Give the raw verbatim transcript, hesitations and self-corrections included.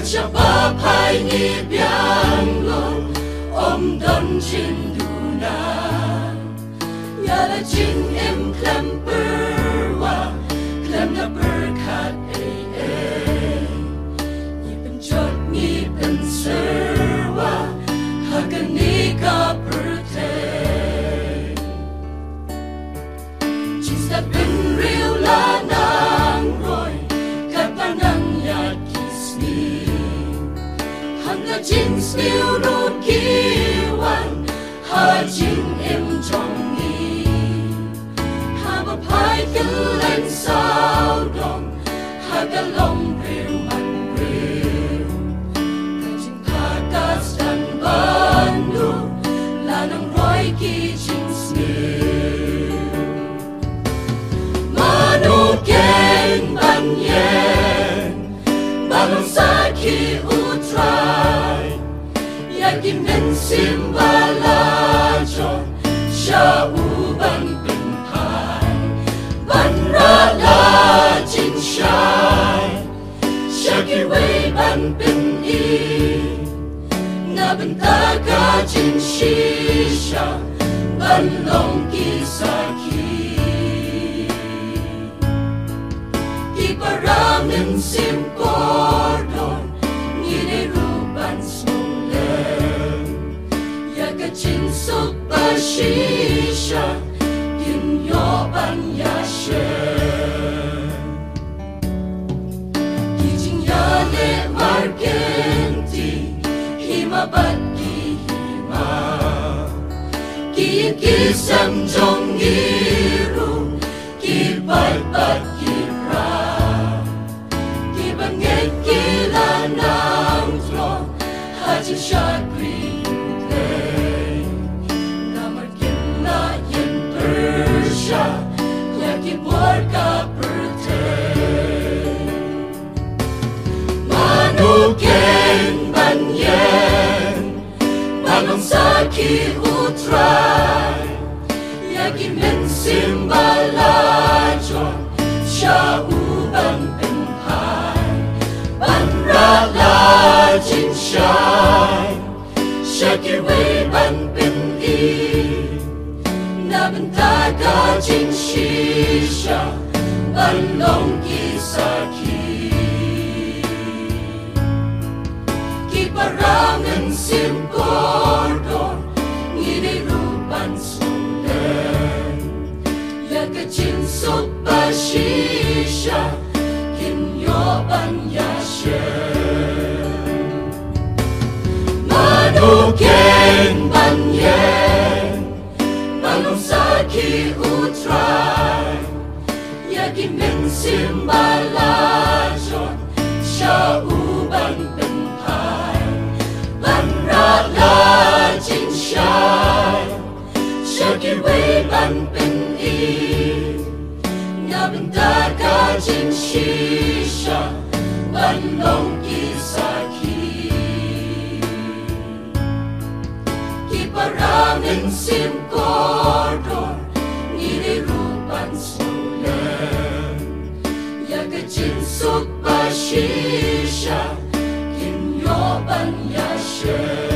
cha ba phai ni biang lo om don chin du na ya la chin em klem per wa klem na per khat e e ni pen chot ni pen ser wa ha ka ni ka per te chin sta pen real la nang roi ka pa nang ya Jin spill no kiwan ha jin em trong ni ha ba pai kin len sao dong ha ga long real man real ka jin pa ka stan ban nu la nang roi ki jin spill manu ken ban yen balong sa ki utrai Yakin men simbala John Sha uban bin pai Ban ra la jin shai Shaki wei ban bin i Na ban ta ka jin shisha Ban long ki sa ki Ki paramin sim kordon Ni ne ruban snow Chin suk ba shisha Kin yo ban ya she Ki jing ya le markenti Hima bat ki hima Ki ki sam jong iru Ki bat bat ki pra Ki banget ki la nang tro Haji shak green Yakin buat ka perte Manu ken ban yen Balong saki utrai Yakin men simbala John Sha uban ben pai Ban ra la jin shai Shaki wei ban ben i Na ban ta ka jin shisha Ban long ki sa ki Ki parangan sim kordon Ni ne rupan sulen Ya ka jin suk ba shisha Kin yo ban ya she Manu ken ban yen Balong saki utrai Yakin men simbala John Sha uban ben pai Ban ra la jin shai Shaki wei ban ben i Na ban ta ka jin shisha Ban long ki sa ki Ki parangan sim kordon Ni ne rupan sulen Ya ka jin suk ba shisha Kin yo ban ya she